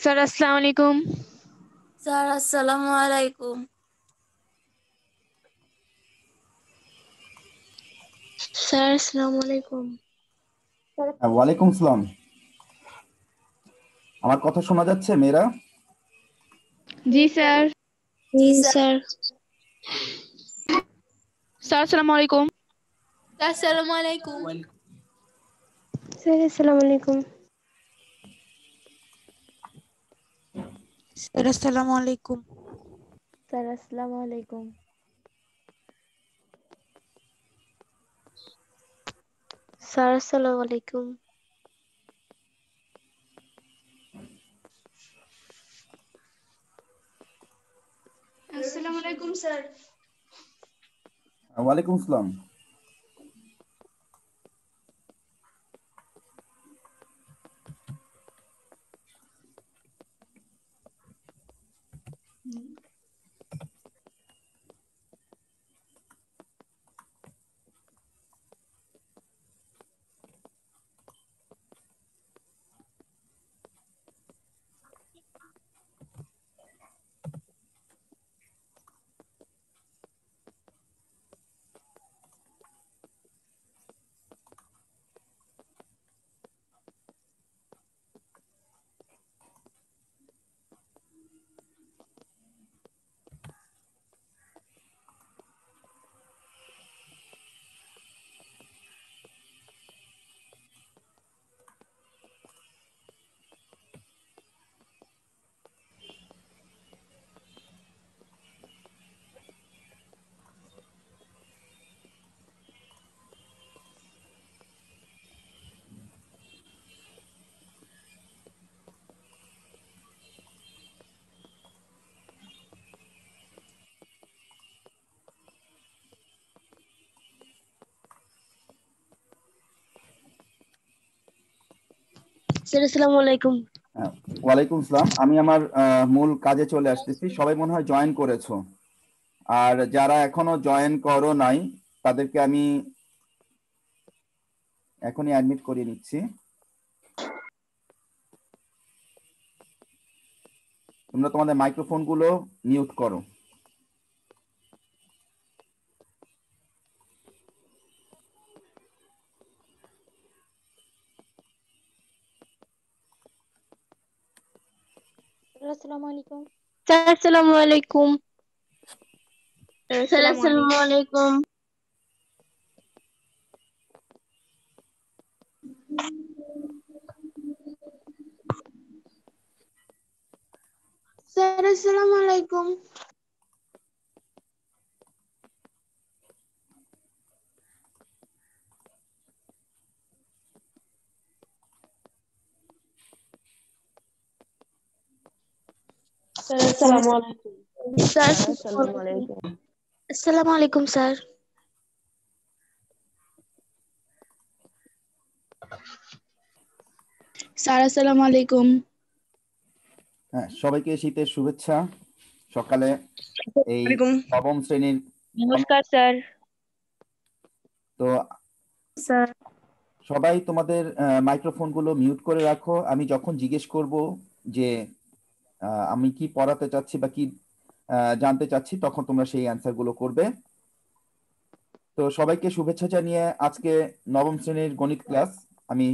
Sir আসসালামু আলাইকুম। Sir আসসালামু আলাইকুম। স্যার আসসালামু আলাইকুম। ওয়ালাইকুম আসসালাম। আমার কথা শোনা যাচ্ছে মেয়েরা? জি স্যার। জি স্যার। স্যার আসসালামু আলাইকুম। স্যার আসসালামু আলাইকুম। স্যার আসসালামু আলাইকুম। স্যার আসসালামু আলাইকুম। স্যার আসসালামু আলাইকুম। স্যার আসসালামু আলাইকুম। আসসালামু আলাইকুম স্যার। ওয়ালাইকুম আসসালাম। স্যার আসসালামু আলাইকুম। ওয়ালাইকুম আসসালাম। আমি আমার মূল কাজে চলে আসতেছি। সবাই মনে হয় জয়েন করেছো, আর যারা এখনো জয়েন করো নাই তাদেরকে আমি এখনই অ্যাডমিট করিয়ে নিচ্ছি। তোমরা তোমাদের মাইক্রোফোন গুলো মিউট করো। স্যার আসসালামু আলাইকুম। স্যার আসসালামু আলাইকুম। স্যার আসসালামু আলাইকুম। স্যার আসসালামু আলাইকুম। স্যার আসসালামু আলাইকুম। স্যার আসসালামু আলাইকুম। আসসালামু আলাইকুম স্যার। স্যার আসসালামু আলাইকুম। হ্যাঁ, সবাইকে শীতের শুভেচ্ছা। সকালে এই নবম শ্রেণীর নমস্কার স্যার। তো স্যার সবাই তোমাদের মাইক্রোফোন গুলো মিউট করে রাখো। আমি যখন জিজ্ঞেস করব যে আমি কি পড়াতে চাচ্ছি বা কি জানতে চাচ্ছি, তখন তোমরা সেই অ্যান্সার গুলো করবে। তো সবাইকে শুভেচ্ছা জানিয়ে আজকে নবম শ্রেণীর গণিত ক্লাস আমি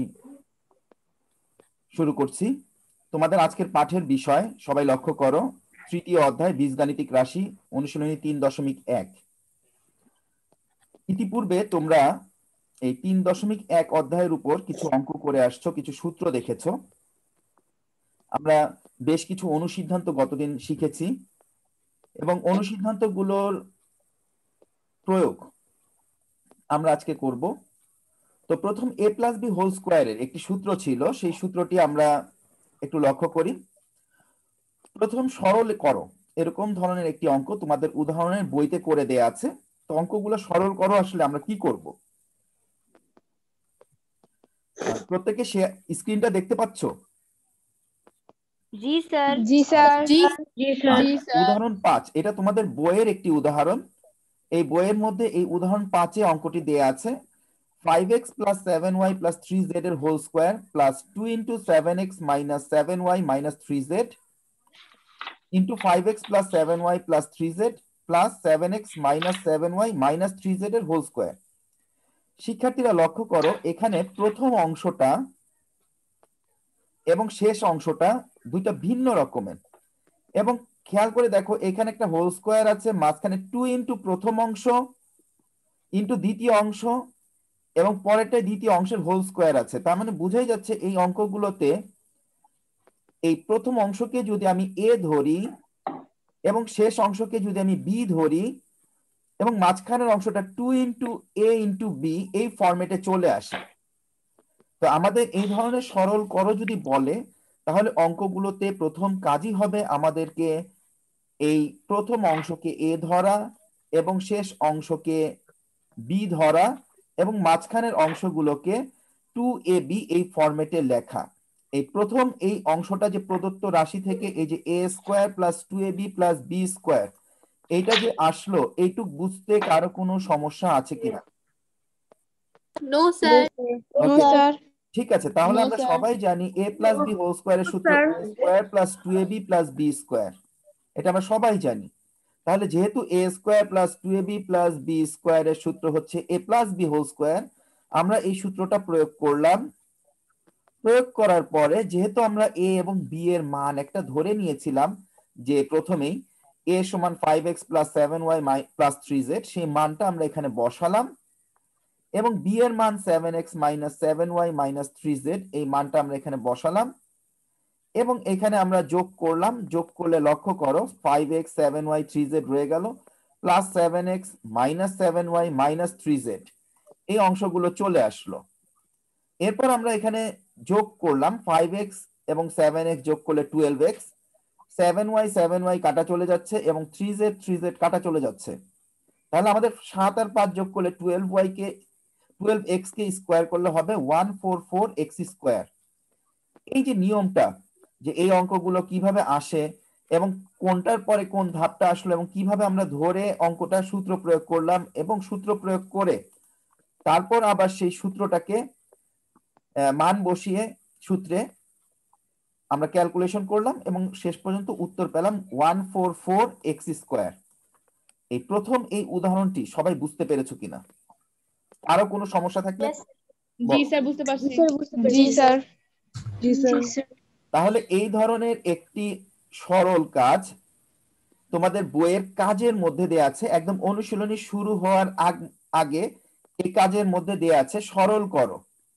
শুরু করছি। তোমাদের আজকের পাঠের বিষয় সবাই লক্ষ্য করো, তৃতীয় অধ্যায় বীজগাণিতিক রাশি, অনুশীলনী 3.1। ইতিপূর্বে তোমরা এই 3.1 অধ্যায়ের উপর কিছু অঙ্ক করে আসছো, কিছু সূত্র দেখেছো। আমরা বেশ কিছু অনুসিদ্ধান্ত গতদিন শিখেছি এবং অনুসিদ্ধান্তগুলোর প্রয়োগ আমরা আজকে করব। তো প্রথম a + b হোল স্কয়ারের একটি সূত্র ছিল, সেই সূত্রটি আমরা একটু লক্ষ্য করি। প্রথম সরল করো, এরকম ধরনের একটি অঙ্ক তোমাদের উদাহরণের বইতে করে দেয়া আছে। তো অঙ্কগুলো সরল করো, আসলে আমরা কি করব? প্রত্যেকে স্ক্রিনটা দেখতে পাচ্ছ? জি স্যার। জি স্যার। জি স্যার। উদাহরণ 5, এটা তোমাদের বইয়ের একটি উদাহরণ। এই বইয়ের মধ্যে এই উদাহরণ 5-এ অঙ্কটি দেয়া আছে। 5x plus 7y plus 3z এর whole square plus 2 into 7x minus 7y minus 3z into 5x plus 7y plus 3z plus 7x minus 7y minus 3z এর হোল স্কয়ার। শিক্ষার্থীরা লক্ষ্য করো, এখানে প্রথম অংশটা এবং শেষ অংশটা দুইটা ভিন্ন রকমের, এবং খেয়াল করে দেখো এখানে একটা হোল স্কয়ার আছে, মাঝখানে 2 ইন্টু প্রথম অংশ ইন্টু দ্বিতীয় অংশ এবং পরেরটা দ্বিতীয় অংশের হোল স্কয়ার আছে। তার মানে বোঝাই যাচ্ছে এই অঙ্কগুলোতে এই প্রথম অংশকে যদি আমি এ ধরি এবং শেষ অংশকে যদি আমি বি ধরি এবং মাঝখানের অংশটা 2 ইন্টু এ ইন্টু বি এই ফরম্যাটে চলে আসে। তো আমাদের এই ধরনের সরল করো যদি বলে, তাহলে অঙ্কগুলোতে প্রথম কাজই হবে আমাদেরকে এই প্রথম অংশকে এ ধরা এবং শেষ অংশকে বি ধরা এবং মাঝখানের অংশগুলোকে 2ab এই ফরম্যাটে লেখা। এই প্রথম এই অংশটা যে প্রদত্ত রাশি থেকে এই যে a square plus 2ab plus b square এইটা যে আসলো, এইটুক বুঝতে কারো কোনো সমস্যা আছে কিনা? No sir. No Okay, sir. ঠিক আছে, তাহলে No, আমরা sir. সবাই জানি a প্লাস b হোল স্কয়ারের সূত্র a square plus 2ab plus b square, এটা আমরা সবাই জানি। তাহলে যেহেতু a square plus 2ab plus b স্কয়ারের সূত্র হচ্ছে a plus b whole square, আমরা এই সূত্রটা প্রয়োগ করলাম। প্রয়োগ করার পরে যেহেতু আমরা a এবং b এর মান একটা ধরে নিয়েছিলাম যে প্রথমেই a সমান 5x plus 7y plus 3z, সেই মানটা আমরা এখানে বসালাম এবং b এর মান 7x minus 7y minus 3z এই মানটা আমরা এখানে বসালাম এবং এখানে আমরা যোগ করলাম। যোগ করলে লক্ষ্য করো 5x 7y 3z রয়ে গেল plus 7x minus 7y minus 3z এই অংশগুলো চলে আসলো। এরপর আমরা এখানে যোগ করলাম 5x এবং 7x যোগ করলে 12x, 7y কাটা চলে যাচ্ছে এবং 3z কাটা চলে যাচ্ছে। তাহলে আমাদের 7 আর 5 যোগ করলে 12x কে স্কয়ার করলে হবে 144x স্কয়ার। এই যে নিয়মটা যে এই অঙ্কগুলো কিভাবে আসে এবং কোনটার পরে কোন ধাপটা আসলো এবং কিভাবে আমরা ধরে অঙ্কটা সূত্র প্রয়োগ করলাম এবং সূত্র প্রয়োগ করে তারপর আবার সেই সূত্রটাকে মান বসিয়ে সূত্রে আমরা ক্যালকুলেশন করলাম এবং শেষ পর্যন্ত উত্তর পেলাম 144x স্কয়ার। এই প্রথম এই উদাহরণটি সবাই বুঝতে পেরেছো কিনা? আরো কোনো সমস্যা থাকলে জি স্যার, বুঝতে পারছি। জি স্যার। জি স্যার। তাহলে এই ধরনের একটি সরল কাজ তোমাদের বইয়ের কাজের মধ্যে দেয়া আছে, একদম অনুশীলনী শুরু হওয়ার আগে এই কাজের মধ্যে দেয়া আছে সরল করো।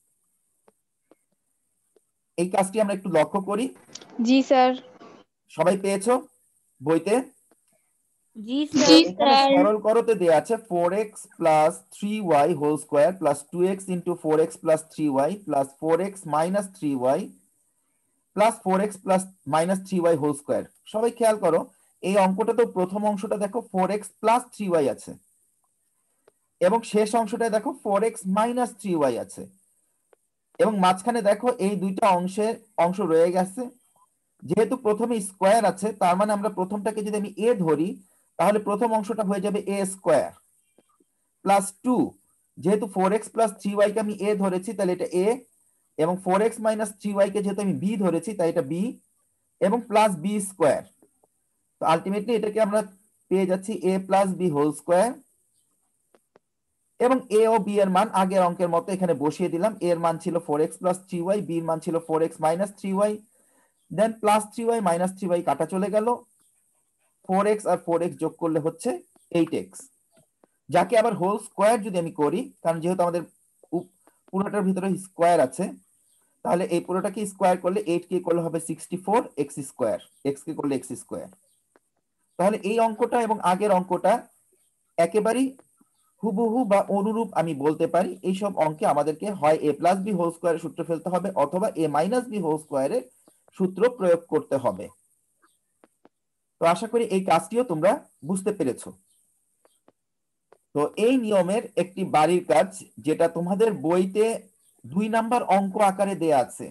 এই কাজটি আমরা একটু লক্ষ্য করি। জি স্যার। সবাই পেয়েছো বইতে? জি এখানে সরল করতে দেয়া আছে 4x plus 3y whole square plus 2x into 4x plus 3y plus 4x minus 3y plus 4x plus minus 3y whole square. সবাই খেয়াল করো এই অঙ্কটা তো প্রথম অংশটা দেখো 4x প্লাস 3y আছে এবং শেষ অংশটায় দেখো 4x মাইনাস 3y আছে এবং মাঝখানে দেখো এই দুইটা অংশ রয়ে গেছে। যেহেতু প্রথমে স্কয়ার আছে তার মানে আমরা প্রথমটাকে যদি আমি a ধরি তাহলে প্রথম অংশটা হয়ে যাবে a স্কয়ার প্লাস 2, যেহেতু 4x প্লাস 3y কে আমি a ধরেছি তাহলে এটা a এবং 4x মাইনাস 3y কে যেহেতু আমি b ধরেছি তাই এটা b এবং প্লাস b স্কয়ার। তো আলটিমেটলি এটাকে আমরা পেয়ে যাচ্ছি a plus b whole square এবং a ও b এর মান আগের অঙ্কের মতো এখানে বসিয়ে দিলাম। a এর মান ছিল 4x প্লাস 3y, b এর মান ছিল 4x মাইনাস 3y, দেন প্লাস 3y মাইনাস 3y কাটা চলে গেল, 4x আর 4x যোগ করলে হচ্ছে 8x, যাকে আবার হোল স্কয়ার যদি আমি করি, কারণ যেহেতু আমাদের পুরোটার ভিতরে স্কয়ার আছে তাহলে এই পুরোটাকে স্কয়ার করলে 8 কে করলে হবে 64x স্কয়ার, x কে করলে x স্কয়ার। তাহলে এই অঙ্কটা এবং আগের অঙ্কটা একেবারেই হুবহু বা অনুরূপ আমি বলতে পারি। এইসব অঙ্কে আমাদেরকে হয় a প্লাস b হোল স্কয়ারের সূত্র ফেলতে হবে অথবা a মাইনাস b হোল স্কয়ারের সূত্র প্রয়োগ করতে হবে। তো আশা করি এই কাজটিও তোমরা বুঝতে পেরেছো। তো এই নিয়মের একটি বাড়ির কাজ যেটা তোমাদের বইতে 2 নাম্বার অঙ্ক আকারে দেয়া আছে,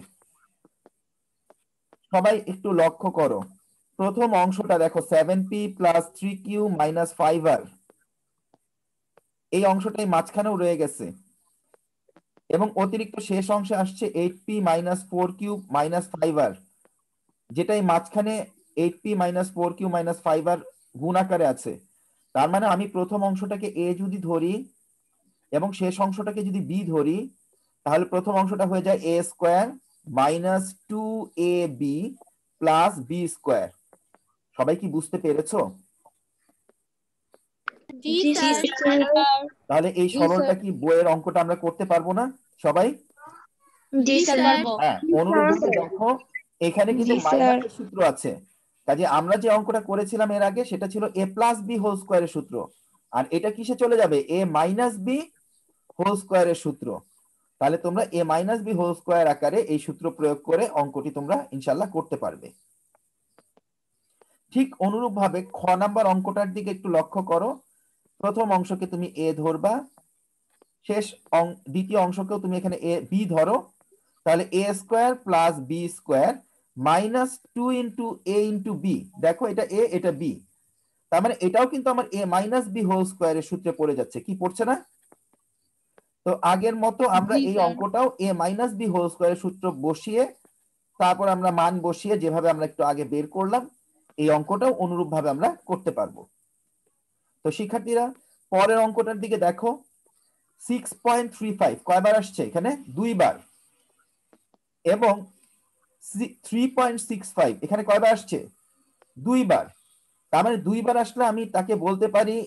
সবাই একটু লক্ষ্য করো। প্রথম অংশটা দেখো 7p plus 3q minus 5r, এই অংশটাই মাঝখানেও রয়ে গেছে। এবং অতিরিক্ত শেষ অংশে আসছে 8p minus 4q minus 5r, যেটা এই মাঝখানে 8p minus 4q minus 5r গুণ আকারে আছে। তার মানে আমি প্রথম অংশটাকে a যদি ধরি এবং শেষ অংশটাকে যদি b ধরি, তাহলে প্রথম অংশটা হয়ে যায় a square minus 2ab plus b square. সবাই কি বুঝতে পেরেছো? জি স্যার। তাহলে এই সরলটা কি বইয়ের অঙ্কটা আমরা করতে পারবো না সবাই? জি স্যার। হ্যাঁ, অনুরূপভাবে দেখো এখানে কিন্তু জি স্যার। মাইনাসের সূত্র আছে। কাজে আমরা যে অঙ্কটা করেছিলাম এর আগে সেটা ছিল a প্লাস বি হোল স্কোয়ারের সূত্র, আর এটা কিসে চলে যাবে? a মাইনাস বি হোল স্কোয়ারের সূত্র। তাহলে তোমরা a minus b whole square আকারে এই সূত্র প্রয়োগ করে অঙ্কটি তোমরা ইনশাল্লাহ করতে পারবে। ঠিক অনুরূপভাবে খ নাম্বার অঙ্কটার দিকে একটু লক্ষ্য করো। প্রথম অংশকে তুমি a ধরবা, শেষ দ্বিতীয় অংশকেও তুমি এখানে a b ধরো। তাহলে a square plus b square minus 2 into a into b. দেখো এটা a এটা b, তার মানে এটাও কিন্তু আমার a মাইনাস বি হোল স্কোয়ারের সূত্রে পড়ে যাচ্ছে। কি পড়ছে না? তো আগের মতো আমরা এই অঙ্কটাও a মাইনাস বি হোল স্কোয়ারের সূত্র বসিয়ে তারপর আমরা মান বসিয়ে যেভাবে আমরা একটু আগে বের করলাম, এই অঙ্কটাও অনুরূপ ভাবে আমরা করতে পারবো। তো শিক্ষার্থীরা পরের অঙ্কটার দিকে দেখো। 6.35 কয়বার আসছে? এখানে দুইবার। এবং 3.65 এখানে কয়বার আসছে? দুইবার। তার মানে দুইবার আসলে আমি তাকে বলতে পারি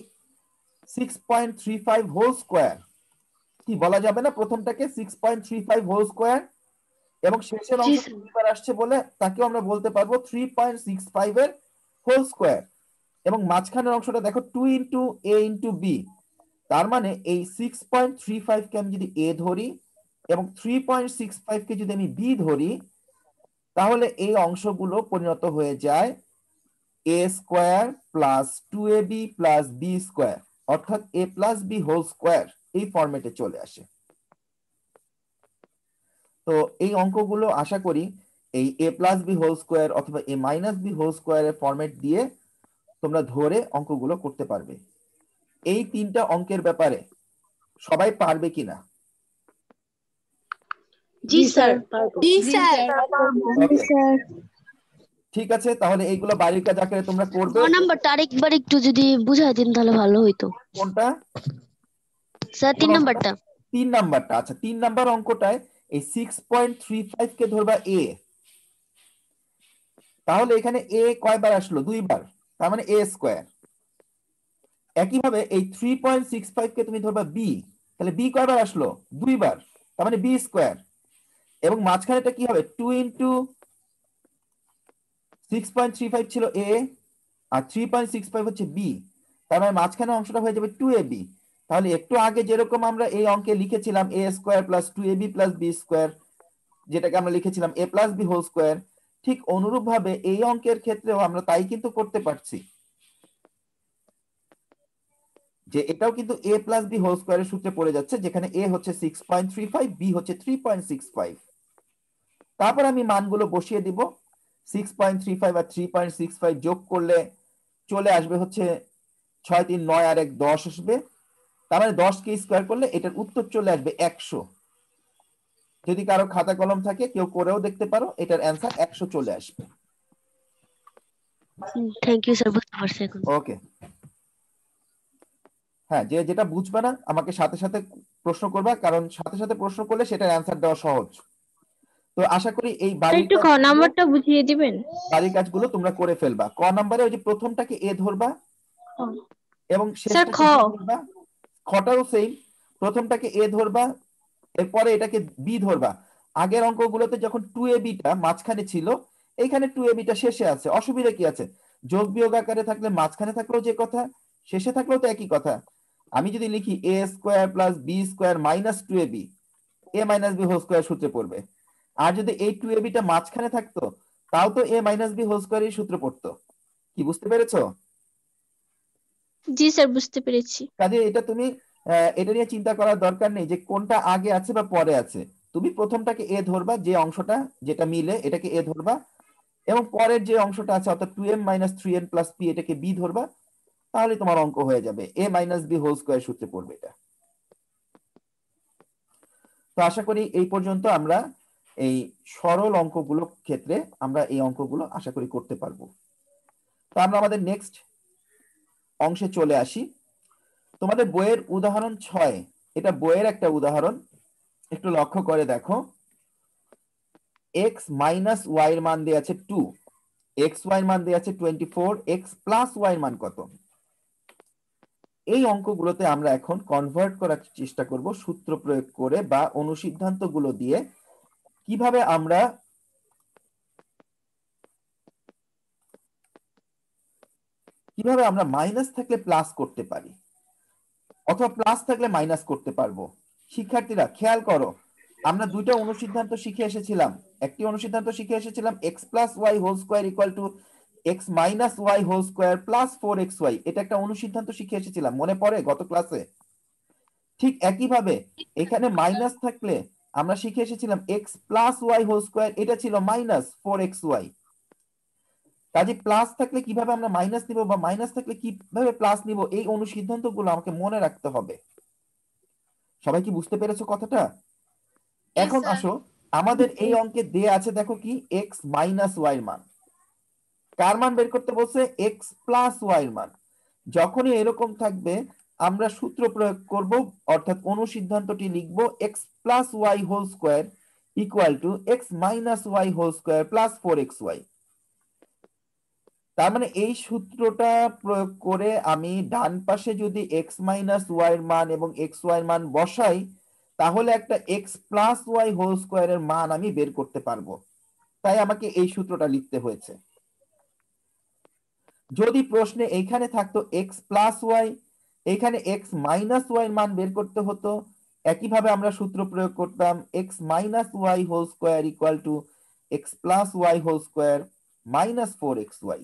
6.35 হোল স্কোয়ার। কি বলা যাবে না প্রথমটাকে 6.35 হোল স্কোয়ার? এবং শেষের অংশ দুইবার আসছে বলে তাকেও আমরা বলতে পারবো 3.65 এর হোল স্কোয়ার। এবং মাঝখানের অংশটা দেখো 2 ইন্টু a ইন্টু বি। তার মানে এই 6.35 কে আমি যদি a ধরি এবং 3.65 কে যদি আমি b ধরি, তাহলে এই অংশগুলো পরিণত হয়ে যায় a square plus 2ab plus b square, অর্থাৎ a plus b whole square এই ফরম্যাটে চলে আসে। তো এই অঙ্কগুলো আশা করি এই a plus b whole square অথবা a মাইনাস বি হোল স্কোয়ারের ফরম্যাট দিয়ে তোমরা ধরে অঙ্কগুলো করতে পারবে। এই তিনটা অঙ্কের ব্যাপারে সবাই পারবে কিনা? জি স্যার। জি স্যার। ঠিক আছে, তাহলে এইগুলো বাড়ির কাজ আকারে তোমরা করবে। নাম্বারটা আরেকবার একটু যদি বুঝাই দিন তাহলে ভালো হইতো। কোনটা স্যার? 3 নাম্বারটা। 3 নাম্বারটা। আচ্ছা, 3 নাম্বার অঙ্কটায় এই 6.35 কে ধরবা a। তাহলে এখানে a কয়বার আসলো? দুইবার, তার মানে a স্কয়ার। একইভাবে এই 3.65 কে তুমি ধরবা b, তাহলে b কয়বার আসলো? দুইবার, তার মানে b স্কয়ার। এবং মাঝখানেটা কি হবে? 2 ইনটু 6.35 ছিল a আর 3.65 হচ্ছে b, তার মানে মাঝখানে অংশটা হয়ে যাবে 2ab। তাহলে একটু আগে যেরকম আমরা এই অঙ্কে লিখেছিলাম a square plus 2ab plus b square, যেটাকে আমরা লিখেছিলাম a plus b whole square, ঠিক অনুরূপ ভাবে এই অঙ্কের ক্ষেত্রেও আমরা তাই কিন্তু করতে পারছি, যে এটাও কিন্তু a প্লাস b হোল স্কয়ারের সূত্রে পড়ে যাচ্ছে, যেখানে a হচ্ছে 6.35, b হচ্ছে 3.65। তারপর আমি মানগুলো বসিয়ে দিব। 6.35 আর 3.65 যোগ করলে চলে আসবে হচ্ছে 6 3 9 আর 1 10 আসবে। তার মানে 10 কে স্কয়ার করলে এটার উত্তর চলে আসবে 100। যদি কারো খাতা কলম থাকে কেউ করেও দেখতে পারো, এটার অ্যান্সার 100 চলে আসবে। থ্যাংক ইউ স্যার, বুঝতে পারছি এখন। ওকে, হ্যাঁ, যে যেটা বুঝবে না আমাকে সাথে সাথে প্রশ্ন করবা, কারণ সাথে সাথে প্রশ্ন করলে সেটার অ্যান্সার দেওয়া সহজ। তো আশা করি এই একটু খ নাম্বারটা বুঝিয়ে দিবেন। বাড়ির কাজগুলো তোমরা করে ফেলবা। ক নাম্বারে ওই যে প্রথমটাকে এ ধরবা এবং শেষটাকে বি ধরবা। খটাও সেম, প্রথমটাকে এ ধরবা, এরপরে এটাকে বি ধরবা। আগের অঙ্কগুলোতে যখন 2ab টা মাঝখানে ছিল, এইখানে 2ab টা শেষে আছে, অসুবিধা কি আছে? যোগ বিয়োগ আকারে থাকলে মাঝখানে থাকলেও যে কথা, শেষে থাকলেও তো একই কথা। আমি যদি লিখি a square plus b square minus 2ab, a minus b whole square সূত্রে পড়বে। আর যদি এই 2ab টা মাঝখানে থাকতো, তাও তো a মাইনাস b হোল স্কয়ারের সূত্র পড়তো। কি বুঝতে পেরেছো? জি স্যার, বুঝতে পেরেছি। কাজে এটা তুমি এটা নিয়ে চিন্তা করার দরকার নেই যে কোনটা আগে আছে বা পরে আছে। তুমি প্রথমটাকে এ ধরবা, যে অংশটা যেটা মিলে এটাকে এ ধরবা, এবং পরের যে অংশটা আছে অর্থাৎ 2m minus 3n plus p এটাকে বি ধরবা। তাহলে তোমার অঙ্ক হয়ে যাবে a minus b whole square সূত্রে পড়বে এটা। তো তো আশা করি এই পর্যন্ত আমরা এই সরল অঙ্কগুলো ক্ষেত্রে আমরা এই অঙ্কগুলো আশা করি করতে পারবো। তো আমরা আমাদের নেক্সট অংশে চলে আসি। তোমাদের বইয়ের উদাহরণ 6, এটা বইয়ের একটা উদাহরণ, একটু লক্ষ্য করে দেখো। x মাইনাস ওয়াই এর মান দেয়া আছে 2, x y এর মান দেয়া আছে 24, x প্লাস y এর মান কত? এই অঙ্কগুলোতে আমরা এখন কনভার্ট করার চেষ্টা করব সূত্র প্রয়োগ করে বা অনুসিদ্ধান্তগুলো দিয়ে, কিভাবে আমরা মাইনাস থাকলে প্লাস করতে পারি অথবা প্লাস থাকলে মাইনাস করতে পারবো। শিক্ষার্থীরা খেয়াল করো, আমরা দুইটা অনুসিদ্ধান্ত শিখে এসেছিলাম। একটি অনুসিদ্ধান্ত শিখে এসেছিলাম x plus y whole square equal to x minus y whole square plus 4xy, এটা একটা অনুসিদ্ধান্ত শিখে এসেছিলাম, মনে পড়ে গত ক্লাসে? ঠিক একইভাবে এখানে মাইনাস থাকলে আমরা শিখে এসেছিলাম x plus y whole square, এটা ছিল মাইনাস 4xy। কাজে প্লাস থাকলে কিভাবে আমরা মাইনাস নিব বা মাইনাস থাকলে কিভাবে প্লাস নিব, এই অনুসিদ্ধান্তগুলো আমাকে মনে রাখতে হবে। সবাই কি বুঝতে পেরেছো কথাটা? এখন আসো, আমাদের এই অঙ্কে দেয়া আছে দেখো কি, x মাইনাস ওয়াই এর মান। কার মান বের করতে বলছে? x প্লাস ওয়াই এর মান। যখনই এরকম থাকবে আমরা সূত্র প্রয়োগ করব, অর্থাৎ অনুসিদ্ধান্তটি লিখব x plus y whole square equal to x minus y whole square plus 4xy। তার মানে এই সূত্রটা প্রয়োগ করে আমি ডান পাশে যদি x মাইনাস ওয়াই এর মান এবং xy এর মান বসাই, তাহলে একটা x প্লাস ওয়াই হোল স্কোয়ারের মান আমি বের করতে পারবো। তাই আমাকে এই সূত্রটা লিখতে হয়েছে। যদি প্রশ্নে এইখানে থাকতো x প্লাস ওয়াই, এখানে x মাইনাস ওয়াই এর মান বের করতে হতো, একইভাবে আমরা সূত্র প্রয়োগ করতাম x minus y whole square equal to x plus y whole square minus 4xy।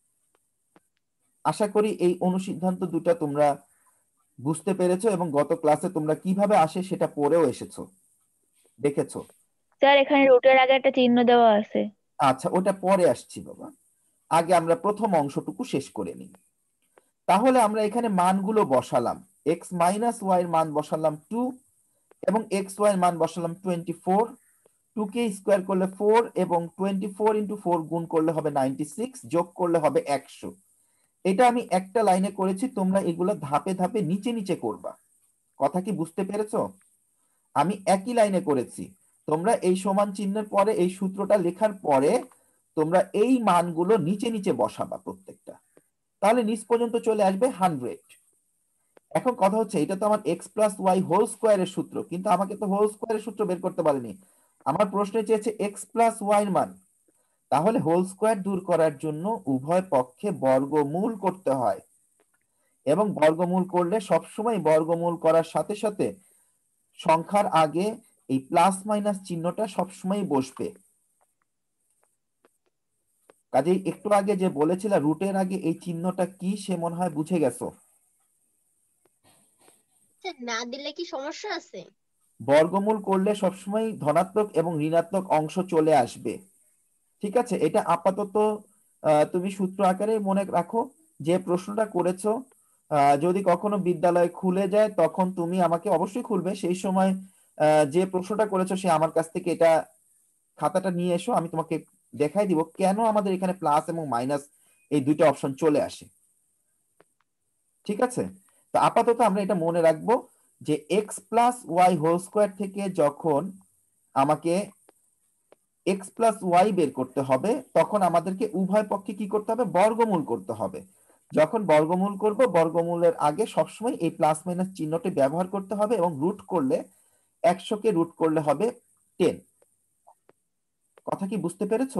আশা করি এই অনুসিদ্ধান্ত দুটা তোমরা বুঝতে পেরেছো এবং গত ক্লাসে তোমরা কিভাবে আসে সেটা পড়েও এসেছো, দেখেছো। স্যার এখানে রুটের আগে একটা চিহ্ন দেওয়া আছে। আচ্ছা, ওটা পরে আসছি বাবা, আগে আমরা প্রথম অংশটুকু শেষ করে নিই। তাহলে আমরা এখানে মানগুলো বসালাম, x মাইনাস ওয়াই এর মান বসালাম 2 এবং xy এর মান বসালাম 24। 2 কে স্কোয়ার করলে 4 এবং 24 ইন্টু 4 গুণ করলে হবে 96, যোগ করলে হবে 100। এটা আমি একটা লাইনে করেছি, তোমরা এগুলো ধাপে ধাপে নিচে নিচে করবা। কথা কি বুঝতে পেরেছো? আমি একই লাইনে করেছি, তোমরা এই সমান চিহ্নের পরে এই সূত্রটা লেখার পরে তোমরা এই মানগুলো নিচে নিচে বসাবা প্রত্যেকটা, তাহলে নিচ পর্যন্ত চলে আসবে 100। এখন কথা হচ্ছে, এটা তো আমার এক্স প্লাস ওয়াই হোল স্কোয়ারের সূত্র, কিন্তু আমাকে তো হোল স্কোয়ারের সূত্র বের করতে পারেনি, আমার প্রশ্নে চেয়েছে এক্স প্লাস ওয়াই এর মান। তাহলে হোল স্কোয়ার দূর করার জন্য উভয় পক্ষে বর্গমূল করতে হয়, এবং বর্গমূল করলে সবসময় বর্গমূল করার সাথে সাথে সংখ্যার আগে এই প্লাস মাইনাস চিহ্নটা সবসময় বসবে। কাজেই একটু আগে যে বলেছিলা রুটের আগে এই চিহ্নটা কি, সে মনে হয় বুঝে গেছো। না দিলে কি সমস্যা আছে? বর্গমূল করলে সবসময় ধনাত্মক এবং ঋণাত্মক অংশ চলে আসবে, ঠিক আছে? এটা আপাতত তুমি সূত্র আকারে মনে রাখো। যে প্রশ্নটা করেছো, যদি কখনো বিদ্যালয় খুলে যায় তখন তুমি আমাকে অবশ্যই খুলবে, সেই সময় যে প্রশ্নটা করেছো সে আমার কাছ থেকে এটা খাতাটা নিয়ে এসো, আমি তোমাকে দেখাই দিব কেন আমাদের এখানে প্লাস এবং মাইনাস এই দুইটা অপশন চলে আসে, ঠিক আছে? তো আপাতত আমরা এটা মনে রাখবো যে x plus y whole square থেকে যখন আমাকে এক্স প্লাস ওয়াই বের করতে হবে, তখন আমাদেরকে উভয় পক্ষে কি করতে হবে? বর্গমূল করতে হবে। যখন বর্গমূল করব, বর্গমূলের আগে সবসময় এই প্লাস মাইনাস চিহ্নটি ব্যবহার করতে হবে, এবং রুট করলে 100 কে রুট করলে হবে 10। কথা কি বুঝতে পেরেছো?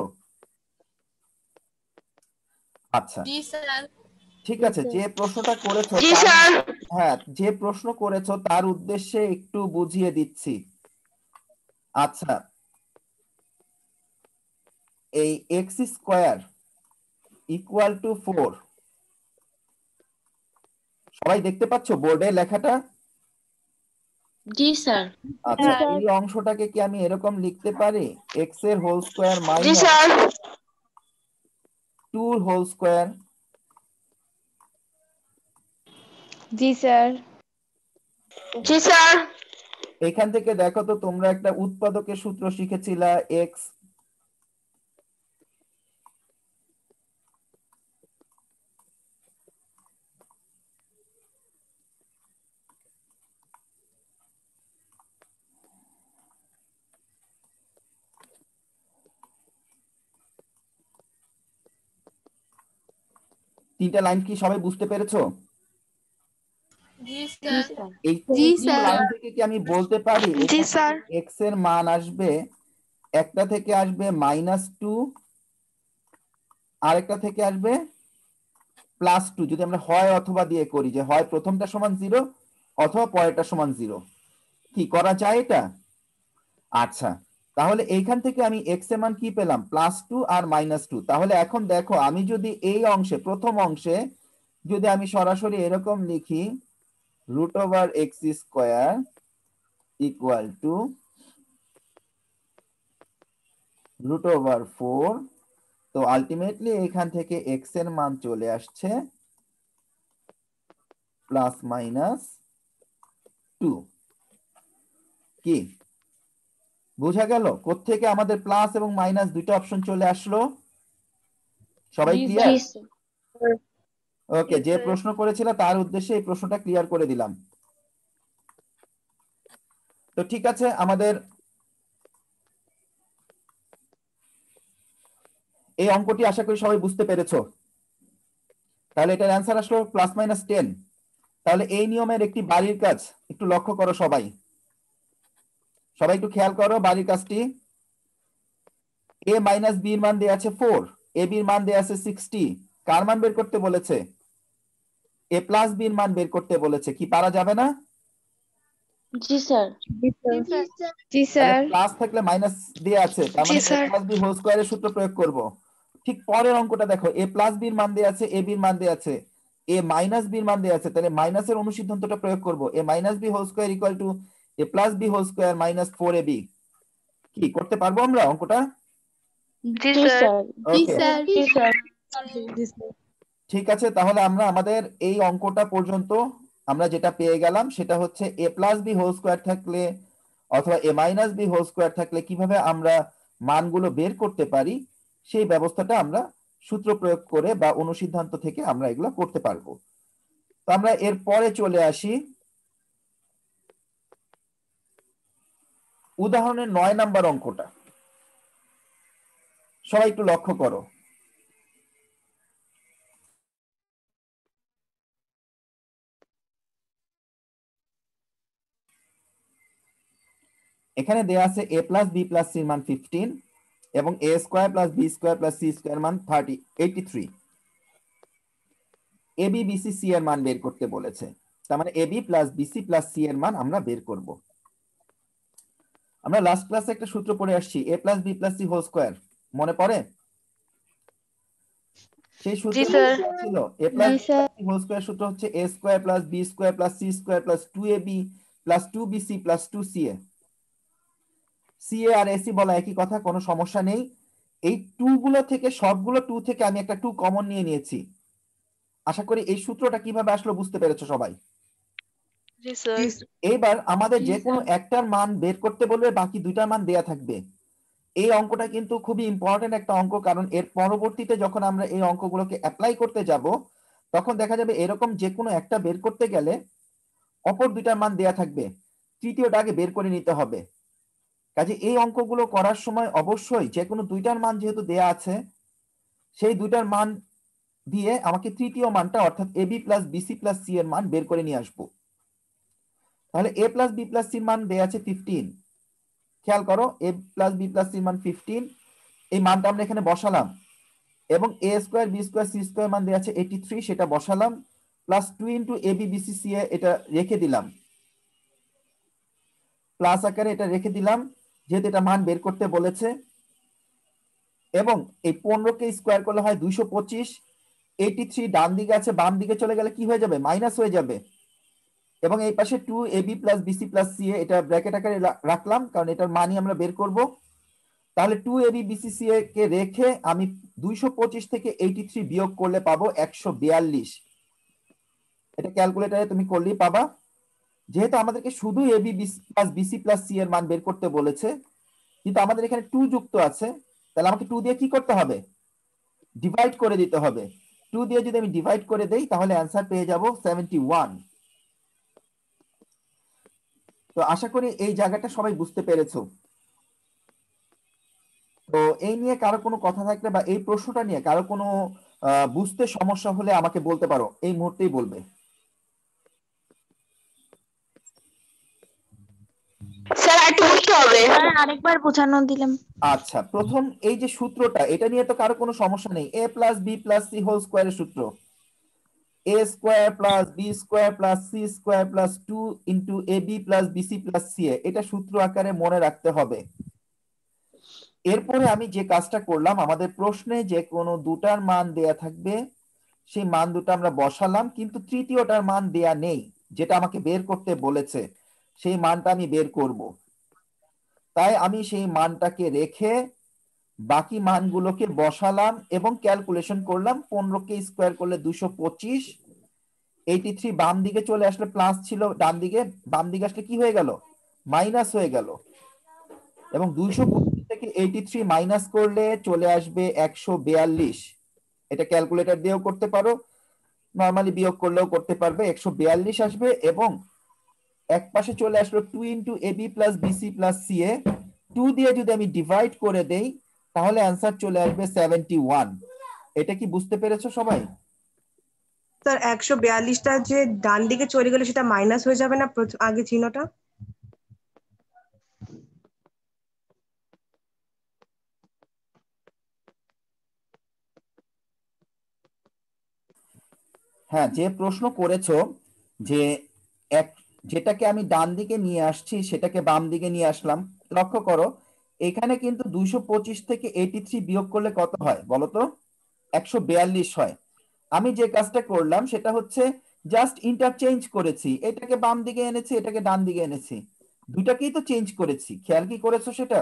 আচ্ছা, ঠিক আছে। যে প্রশ্নটা করেছো হ্যাঁ, যে প্রশ্ন করেছো তার উদ্দেশ্যে একটু বুঝিয়ে দিচ্ছি। আচ্ছা, এই এক্স স্কোয়ার ইকুয়াল টু 4, সবাই দেখতে পাচ্ছ বোর্ডে লেখাটা? জি স্যার। আচ্ছা, এই অংশটাকে কি আমি এরকম লিখতে পারি, এক্স এর হোল স্কোয়ার জি মাইনাস স্যার। 2 whole square? জি স্যার। জি স্যার। এখান থেকে দেখো তো তোমরা একটা উৎপাদকের সূত্র শিখেছিলা এক্স তিনটা লাইন কি সবাই বুঝতে পেরেছো? জি স্যার। এই জি তিন স্যার। লাইন থেকে কি আমি বলতে পারি জি স্যার। এক্স এর মান আসবে, একটা থেকে আসবে -2, আরেকটা থেকে আসবে +2, যদি আমরা হয় অথবা দিয়ে করি, যে হয় প্রথমটা সমান 0 অথবা পরেরটা সমান 0, কি করা যায় এটা? আচ্ছা, তাহলে এইখান থেকে আমি এক্স এর মান কি পেলাম? +2 আর -2। তাহলে এখন দেখো, আমি যদি এই অংশে, প্রথম অংশে যদি আমি সরাসরি এরকম লিখি √x² ইকুয়াল টু √4, তো আলটিমেটলি এখান থেকে এক্স এর মান চলে আসছে +-2। কি বোঝা গেল কোত্থেকে আমাদের প্লাস এবং মাইনাস দুইটা অপশন চলে আসলো? সবাই জি ক্লিয়ার? স্যার। ওকে, যে প্রশ্ন করেছিল তার উদ্দেশ্যে এই প্রশ্নটা ক্লিয়ার করে দিলাম। তো ঠিক আছে, আমাদের এই অঙ্কটি আশা করি সবাই বুঝতে পেরেছো। তাহলে এটার অ্যান্সার আসলো +-10। তাহলে এই নিয়মের একটি বাড়ির কাজ একটু লক্ষ্য করো সবাই, সবাই একটু খেয়াল করো বাড়ির কাজটি। a মাইনাস b এর মান দেয়া আছে 4, a b এর মান দেয়া আছে 60, কার মান বের করতে বলেছে? a প্লাস b এর মান বের করতে বলেছে। কি পারা যাবে না? জি স্যার। জি স্যার। প্লাস থাকলে মাইনাস দেয়া আছে, তার জি মানে a sir. Plus b whole স্কয়ারের সূত্র প্রয়োগ করব। ঠিক পরের অঙ্কটা দেখো, a প্লাস b এর মান দেয়া আছে, a b এর মান দেয়া আছে, a মাইনাস b এর মান দেয়া আছে, তাহলে মাইনাসের অনুসিদ্ধান্তটা প্রয়োগ করব। a minus b whole square equal to a plus b whole square minus 4ab। কি করতে পারবো আমরা অঙ্কটা? জি জি স্যার। স্যার। ওকে, জি স্যার। ঠিক আছে। তাহলে আমরা আমাদের এই অঙ্কটা পর্যন্ত আমরা যেটা পেয়ে গেলাম সেটা হচ্ছে a plus b whole square থাকলে অথবা a minus b whole square থাকলে কিভাবে আমরা মানগুলো বের করতে পারি, সেই ব্যবস্থাটা আমরা সূত্র প্রয়োগ করে বা অনুসিদ্ধান্ত থেকে আমরা এগুলো করতে পারবো। তো আমরা এর পরে চলে আসি উদাহরণের 9 নাম্বার অঙ্কটা। সবাই একটু লক্ষ্য করো। এখানে দেয়া আছে a plus b plus c মান 15 এবং a square plus b square plus c square মান 83। a b b c c এর মান বের করতে বলেছে, তার মানে a b plus b c plus c এর মান আমরা বের করব। আমরা লাস্ট ক্লাসে একটা সূত্র পড়ে আসছি, a plus b plus c whole square, মনে পড়ে? সেই সূত্র ছিল a plus b plus c whole square সূত্র হচ্ছে a square plus b square plus c square plus 2ab plus 2bc plus 2ca। ca আর ac বলা একই কথা, কোনো সমস্যা নেই। এই 2 গুলো থেকে, সবগুলো 2 থেকে আমি একটা 2 কমন নিয়ে নিয়েছি। আশা করি এই সূত্রটা কিভাবে আসলো বুঝতে পেরেছো সবাই? এইবার আমাদের যে কোনো একটার মান বের করতে বলবে, বাকি দুইটার মান দেয়া থাকবে। এই অঙ্কটা কিন্তু খুবই ইম্পর্টেন্ট একটা অঙ্ক, কারণ এর পরবর্তীতে যখন আমরা এই অঙ্কগুলোকে অ্যাপ্লাই করতে যাব তখন দেখা যাবে এরকম যে কোনো একটা বের করতে গেলে অপর দুইটার মান দেয়া থাকবে, তৃতীয়টা আগে বের করে নিতে হবে। কাজে এই অঙ্কগুলো করার সময় অবশ্যই যে কোনো দুইটার মান যেহেতু দেয়া আছে, সেই দুইটার মান দিয়ে আমাকে তৃতীয় মানটা অর্থাৎ ab plus bc plus c এর মান বের করে নিয়ে আসবো। তাহলে a plus b plus c এর মান দেয়া আছে 15। খেয়াল করো, a plus b plus c এর মান 15, এই মানটা আমরা এখানে বসালাম এবং a square b square c square মান দেয়া আছে 83, সেটা বসালাম, plus 2 into ab bc c এটা রেখে দিলাম, প্লাস আকারে এটা রেখে দিলাম যেহেতু এটা মান বের করতে বলেছে। এবং এই 15 কে স্কয়ার করলে হয় 225, 83 ডান দিকে আছে, বাম দিকে চলে গেলে কি হয়ে যাবে? মাইনাস হয়ে যাবে। এবং এই পাশে 2ab plus bc plus c এটা ব্র্যাকেট আকারে রাখলাম, কারণ এটার মানই আমরা বের করব। তাহলে 2ab bc c কে রেখে আমি 225 থেকে 83 বিয়োগ করলে পাবো 142। এটা ক্যালকুলেটরে তুমি করলেই পাবা। যেহেতু আমাদেরকে শুধু ab plus bc plus c এর মান বের করতে বলেছে, কিন্তু আমাদের এখানে 2 যুক্ত আছে, তাহলে আমাকে 2 দিয়ে কি করতে হবে? ডিভাইড করে দিতে হবে। 2 দিয়ে যদি আমি ডিভাইড করে দেই তাহলে অ্যান্সার পেয়ে যাব 71। তো আশা করি এই জায়গাটা সবাই বুঝতে পেরেছো। তো এই নিয়ে কারো কোনো কথা থাকলে বা এই প্রশ্নটা নিয়ে কারো কোনো বুঝতে সমস্যা হলে আমাকে বলতে পারো, এই মুহূর্তেই বলবে। স্যার একটু বুঝতে হবে। আরেকবার বোঝানো দিলাম। আচ্ছা, প্রথম এই যে সূত্রটা, এটা নিয়ে তো কারো কোনো সমস্যা নেই। a plus b plus c whole স্কোয়ারের সূত্র, a square plus b square plus c square plus 2 into a b plus bc plus c a, এটা সূত্র আকারে মনে রাখতে হবে। এরপরে আমি যে কাজটা করলাম, আমাদের প্রশ্নে যে কোনো দুটার মান দেয়া থাকবে, সেই মান দুটো আমরা বসালাম, কিন্তু তৃতীয়টার মান দেয়া নেই, যেটা আমাকে বের করতে বলেছে সেই মানটা আমি বের করব। তাই আমি সেই মানটাকে রেখে বাকি মানগুলোকে বসালাম এবং ক্যালকুলেশন করলাম। 15কে স্কোয়ার করলে 225, 83 বাম দিকে চলে আসলে প্লাস ছিল, ডান দিকে বাম দিকে আসলে কি হয়ে গেল? মাইনাস হয়ে গেল। এবং 225 থেকে 83 মাইনাস করলে চলে আসবে 142। এটা ক্যালকুলেটর দিয়েও করতে পারো, নরমালি বিয়োগ করলেও করতে পারবে। 142 আসবে এবং এক পাশে চলে আসলো 2 into a b plus bc plus c a. 2 দিয়ে যদি আমি ডিভাইড করে দেই তাহলে অ্যান্সার চলে আসবে 71। এটা কি বুঝতে পেরেছো সবাই? স্যার 142টা যে ডান দিকে চলে গেলে সেটা মাইনাস হয়ে যাবে না আগে চিহ্নটা? হ্যাঁ, যে প্রশ্ন করেছো যে এক যেটাকে আমি ডান দিকে নিয়ে আসছি সেটাকে বাম দিকে নিয়ে আসলাম, লক্ষ্য করো এখানে কিন্তু 225 থেকে 83 বিয়োগ করলে কত হয় বলো তো? 142 হয়। আমি যে কাজটা করলাম সেটা হচ্ছে জাস্ট ইন্টারচেঞ্জ করেছি, এটাকে বাম দিকে এনেছি, এটাকে ডান দিকে এনেছি, দুটাকেই তো চেঞ্জ করেছি। খেয়াল কি করেছো সেটা?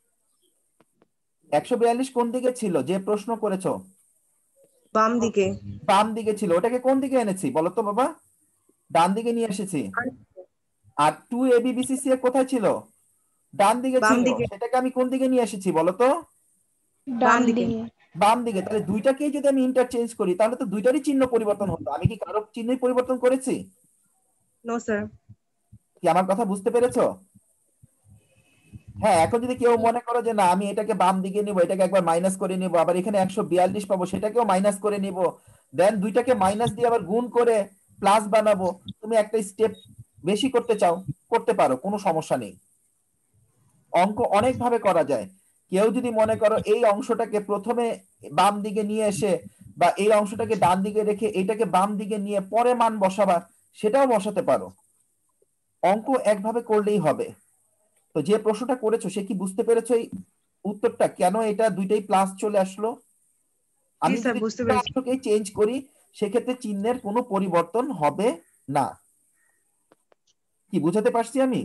142 কোন দিকে ছিল যে প্রশ্ন করেছো? বাম দিকে। বাম দিকে ছিল, ওটাকে কোন দিকে এনেছি বলো তো বাবা? ডান দিকে নিয়ে এসেছি। আর 2 a b b c c a কোথায় ছিল? ডান দিকে বাম ছিল, দিকে। সেটাকে আমি কোন দিকে নিয়ে এসেছি বলো তো? বাম দিকে। বাম দিকে। তাহলে দুইটাকেই যদি আমি ইন্টারচেঞ্জ করি তাহলে তো দুইটারই চিহ্ন পরিবর্তন হতো। আমি কি কারো চিহ্নই পরিবর্তন করেছি? No sir. কি আমার কথা বুঝতে পেরেছো? হ্যাঁ, এখন যদি কেউ মনে করো যে না আমি এটাকে বাম দিকে নিব, এটাকে একবার মাইনাস করে নিব, আবার এখানে 142 পাবো সেটাকেও মাইনাস করে নিব, দেন দুইটাকে মাইনাস দিয়ে আবার গুণ করে প্লাস বানাবো, তুমি একটা স্টেপ বেশি করতে চাও করতে পারো, কোনো সমস্যা নেই। অঙ্ক অনেক ভাবে করা যায়। কেউ যদি মনে করো এই অংশটাকে প্রথমে বাম দিকে নিয়ে এসে বা এই অংশটাকে ডান দিকে রেখে এটাকে বাম দিকে নিয়ে পরে মান বসাবা, সেটাও বসাতে পারো। অঙ্ক একভাবে করলেই হবে। তো যে প্রশ্নটা করেছো সে কি বুঝতে পেরেছো এই উত্তরটা কেন এটা দুইটাই প্লাস চলে আসলো? আমি স্যার যদি বুঝতে পেরেছি। অংশকে চেঞ্জ করি সেক্ষেত্রে চিহ্নের কোনো পরিবর্তন হবে না। কি বুঝাতে পারছি আমি?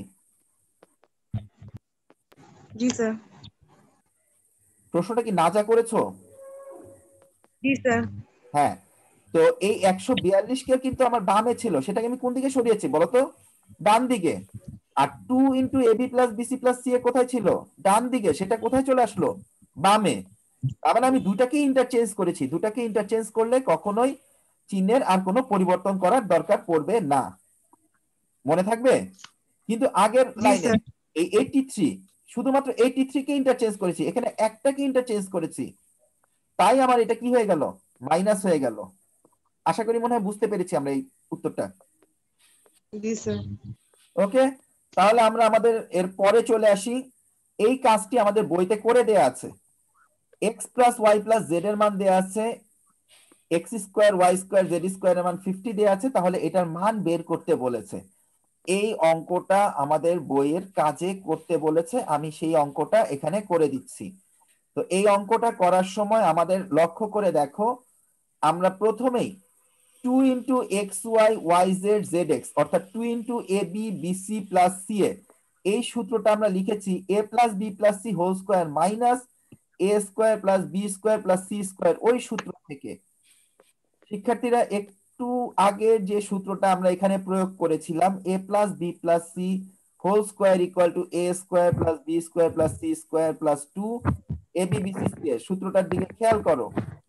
জি স্যার। প্রশ্নটা কি না যা করেছো? জি স্যার। হ্যাঁ। তো এই 142 কিন্তু আমার বামে ছিল, সেটাকে আমি কোন দিকে সরিয়েছি বলতো? ডান দিকে। আর 2 into a b plus bc plus c a কোথায় ছিল? ডান দিকে। সেটা কোথায় চলে আসলো? বামে। তার মানে আমি দুটাকে ইন্টারচেঞ্জ করেছি। দুটাকে ইন্টারচেঞ্জ করলে কখনোই চিহ্নের আর কোনো পরিবর্তন করার দরকার পড়বে না। মনে থাকবে? কিন্তু আগের জি লাইনে স্যার। এই 83 শুধুমাত্র 83 কে ইন্টারচেঞ্জ করেছি, এখানে একটাকে ইন্টারচেঞ্জ করেছি, তাই আমার এটা কি হয়ে গেল? মাইনাস হয়ে গেল। আশা করি মনে হয় বুঝতে পেরেছি আমরা এই উত্তরটা। জি স্যার। ওকে, তাহলে আমরা আমাদের এর পরে চলে আসি। এই কাজটি আমাদের বইতে করে দেয়া আছে। X plus y plus z এর মান দেয়া আছে, x square y square z square এর মান 50 দেয়া আছে, তাহলে এটার মান বের করতে বলেছে। এই অঙ্কটা আমাদের বইয়ের কাজে করতে বলেছে, আমি সেই অঙ্কটা এখানে করে দিচ্ছি। তো এই অঙ্কটা করার সময় আমাদের লক্ষ্য করে দেখো, আমরা প্রথমেই 2 into x y y z z x অর্থাৎ 2 into a b b c plus c a, এই সূত্রটা আমরা লিখেছি a plus b plus c whole square minus a square plus b square plus c square, ওই সূত্র থেকে। শিক্ষার্থীরা একটু আগের যে সূত্রটা আমরা এখানে প্রয়োগ করেছিলাম a plus b plus c whole square equal to a square plus b square plus c square plus 2 এর সূত্রটার দিকে খেয়াল করো।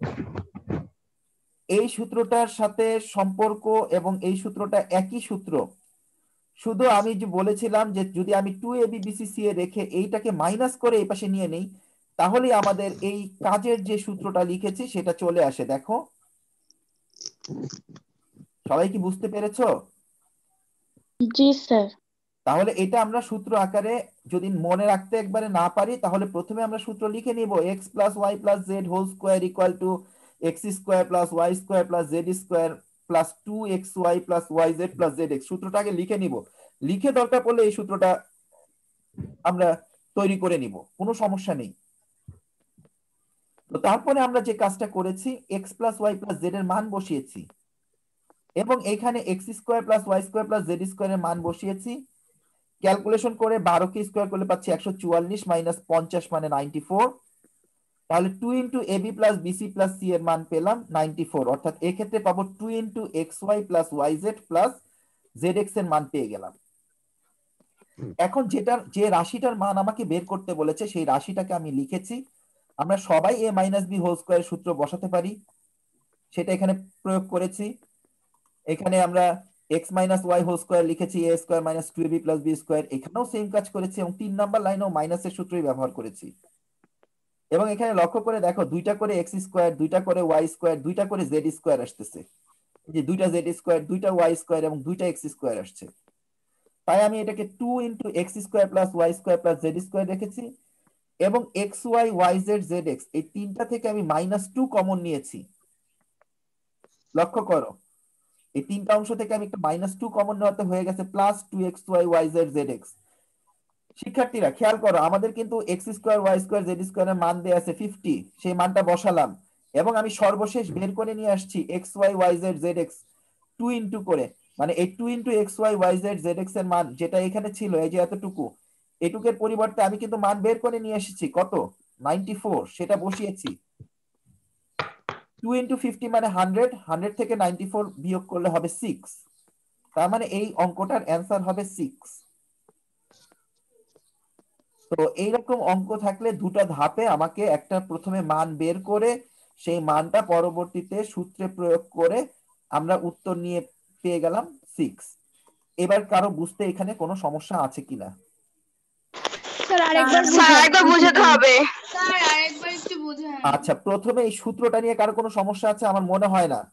এই সূত্রটার সাথে সম্পর্ক এবং এই সূত্রটা একই সূত্র, শুধু আমি যে বলেছিলাম যে যদি আমি 2abcc এ রেখে এইটাকে মাইনাস করে এই পাশে নিয়ে নেই তাহলে আমাদের এই কাজের যে সূত্রটা লিখেছি সেটা চলে আসে। দেখো সবাই কি বুঝতে পেরেছো? জি স্যার। তাহলে এটা আমরা সূত্র আকারে যদি মনে রাখতে একবারে না পারি তাহলে প্রথমে আমরা সূত্র লিখে নিব x plus y plus z whole square equal to x square plus y square plus z square plus 2xy plus y z plus z x. সূত্রটা আগে লিখে নিব, লিখে দরকার পড়লে এই সূত্রটা আমরা তৈরি করে নিব, কোনো সমস্যা নেই। তো তারপরে আমরা যে কাজটা করেছি x plus y plus z এর মান বসিয়েছি এবং এখানে x square plus y square plus z square এর মান বসিয়েছি। ক্যালকুলেশন করে 12 কে স্কোয়ার করলে পাচ্ছি 144 মাইনাস 50 মানে 94। তাহলে 2 into ab plus bc plus c এর মান পেলাম 94, অর্থাৎ এক্ষেত্রে পাবো 2 into x y plus y z plus z x এর মান পেয়ে গেলাম। এখন যে রাশিটার মান আমাকে বের করতে বলেছে সেই রাশিটাকে আমি লিখেছি। আমরা সবাই a minus b whole square সূত্র বসাতে পারি, সেটা এখানে প্রয়োগ করেছি। এখানে আমরা x minus y whole square লিখেছি a square minus 2ab plus b square, এখানেও সেম কাজ করেছি এবং 3 নাম্বার লাইনেও মাইনাসের সূত্রই ব্যবহার করেছি। এবং এখানে লক্ষ্য করে দেখো দুইটা করে এক্স স্কোয়ার, দুইটা করে ওয়াই স্কোয়ার, দুইটা করে জেড স্কোয়ার আসতেছে, যে দুইটা জেড স্কোয়ার, দুইটা ওয়াই স্কোয়ার এবং দুইটা এক্স স্কোয়ার আসছে। তাই আমি এটাকে 2 into x square plus y square plus z square রেখেছি এবং x y y z z x এই তিনটা থেকে আমি -2 কমন নিয়েছি। লক্ষ্য করো এই তিনটা অংশ থেকে আমি একটা -2 কমন নেওয়াতে হয়ে গেছে প্লাস 2xy/yz/zx। শিক্ষার্থীরা খেয়াল করো আমাদের কিন্তু x square y square z square এর মান দেয়া আছে 50, সেই মানটা বসালাম এবং আমি সর্বশেষ বের করে নিয়ে আসছি xy/yz/zx 2 ইনটু করে, মানে এই 2 ইনটু xy/yz/zx এর মান যেটা এখানে ছিল এই যে এতটুকু, এটুকের পরিবর্তে আমি কিন্তু মান বের করে নিয়ে এসেছি কত 94, সেটা বসিয়েছি। 2 ইন্টু 50 মানে 100, 100 থেকে 94 বিয়োগ করলে হবে 6, তার মানে এই অঙ্কটার অ্যান্সার হবে 6। তো এইরকম অঙ্ক থাকলে দুটো ধাপে আমাকে একটা প্রথমে মান বের করে সেই মানটা পরবর্তীতে সূত্রে প্রয়োগ করে আমরা উত্তর নিয়ে পেয়ে গেলাম 6। এবার কারো বুঝতে এখানে কোনো সমস্যা আছে কিনা? স্যার আরেকবার স্যার আরেকবার বোঝাতে হবে। আচ্ছা, প্রথমে এই সূত্রটা নিয়ে কারো কোনো সমস্যা আছে? আমার মনে হয় না।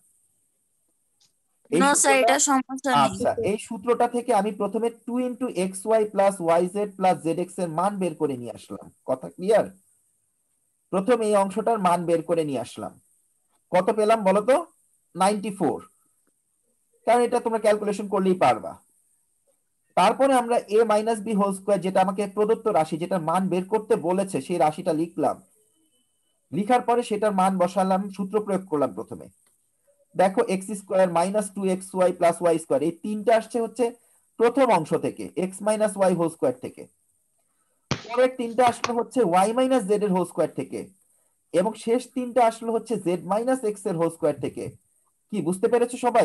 এই নো স্যার, সূত্রটা এটা সমস্যা নেই। আচ্ছা, এই সূত্রটা থেকে আমি প্রথমে 2 into xy plus yz plus zx এর মান বের করে নিয়ে আসলাম। কথা ক্লিয়ার? প্রথমে এই অংশটার মান বের করে নিয়ে আসলাম, কত পেলাম বলো তো 94, কারণ এটা তোমরা ক্যালকুলেশন করলেই পারবা। তারপরে আমরা a minus b whole square যেটা আমাকে প্রদত্ত রাশি, যেটা মান বের করতে বলেছে সেই রাশিটা লিখলাম, লিখার পরে সেটার মান বসালাম, সূত্র প্রয়োগ করলাম। প্রথমে দেখো x square minus 2xy plus y square এই তিনটা আসছে হচ্ছে প্রথম অংশ থেকে x minus y whole square থেকে, পরের তিনটা আসলো হচ্ছে y মাইনাস জেড এর হোল স্কোয়ার থেকে এবং শেষ তিনটা আসলো হচ্ছে z মাইনাস এক্স এর হোল স্কোয়ার থেকে। কি বুঝতে পেরেছো সবাই?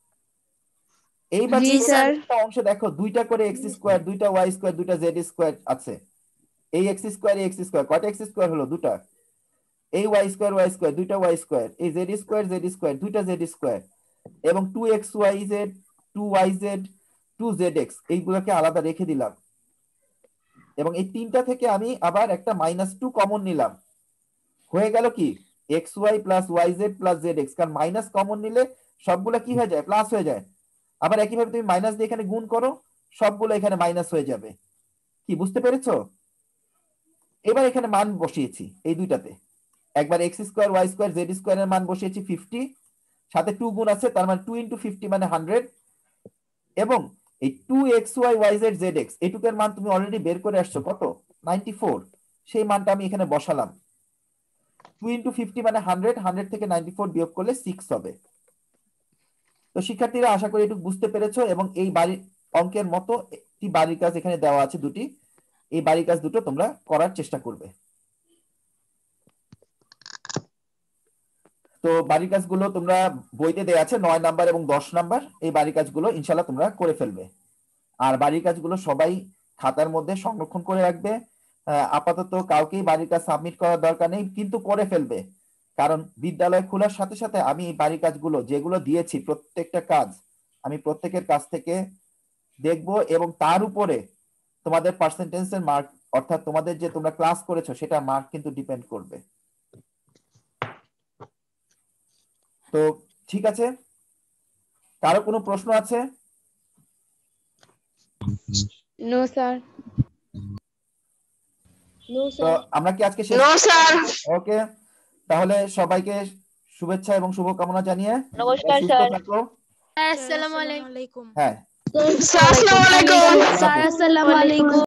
এইবার জি স্যার। প্রত্যেকটা অংশে দেখো দুইটা করে এক্স স্কোয়ার, দুইটা ওয়াই স্কোয়ার, দুইটা জেড স্কোয়ার আছে। এই এক্স স্কোয়ার এক্স স্কোয়ার কয়টা এক্স স্কোয়ার হলো? দুটা। এই ওয়াই স্কোয়ার দুইটা ওয়াই স্কোয়ার, এই জেড স্কোয়ার দুইটা জেড স্কোয়ার এবং 2xyz 2yz 2zx এইগুলোকে আলাদা রেখে দিলাম এবং এই তিনটা থেকে আমি আবার একটা -2 কমন নিলাম। হয়ে গেল কি xy plus yz plus zx, কারণ মাইনাস কমন নিলে সবগুলো কি হয়ে যায়? প্লাস হয়ে যায়। আবার একইভাবে তুমি মাইনাস দিয়ে এখানে গুণ করো, সবগুলো এখানে মাইনাস হয়ে যাবে। কি বুঝতে পেরেছো? এবার এখানে মান বসিয়েছি এই দুইটাতে, একবার x square y square z square এর মান বসিয়েছি 50, সাথে 2 গুণ আছে তার মানে 2 ইনটু 50 মানে 100 এবং এই 2xy/yz/zx এটুকের মান তুমি অলরেডি বের করে আসছো কত 94, সেই মানটা আমি এখানে বসালাম। 2 ইনটু 50 মানে 100, 100 থেকে 94 বিয়োগ করলে 6 হবে। তো শিক্ষার্থীরা আশা করি এটুকু বুঝতে পেরেছো এবং এই বাড়ির অঙ্কের মতো একটি বাড়ির কাজ এখানে দেওয়া আছে দুটি, এই বাড়ির কাজ দুটো তোমরা করার চেষ্টা করবে। তো তো বাড়ির কাজগুলো তোমরা বইতে দেয়া আছে 9 নাম্বার এবং 10 নাম্বার, এই বাড়ির কাজগুলো ইনশাআল্লাহ তোমরা করে ফেলবে। আর বাড়ির কাজগুলো সবাই খাতার মধ্যে সংরক্ষণ করে রাখবে। আপাতত কাউকেই বাড়ির কাজ সাবমিট করার দরকার নেই, কিন্তু করে ফেলবে, কারণ বিদ্যালয় খোলার সাথে সাথে আমি এই বাড়ির কাজগুলো যেগুলো দিয়েছি প্রত্যেকটা কাজ আমি প্রত্যেকের কাছ থেকে দেখব, এবং তার উপরে তোমাদের পার্সেন্টেজের মার্ক, অর্থাৎ তোমাদের যে তোমরা ক্লাস করেছো সেটা মার্ক কিন্তু ডিপেন্ড করবে। তো ঠিক আছে, কারো কোনো প্রশ্ন আছে? No sir. তো আমরা কি আজকে শেষ? No sir. ওকে, তাহলে সবাইকে শুভেচ্ছা এবং শুভকামনা জানিয়ে নমস্কার সুস্থ স্যার। থাকো। আসসালামু আলাইকুম। হ্যাঁ, স্যার আসসালামু আলাইকুম। স্যার আসসালামু আলাইকুম।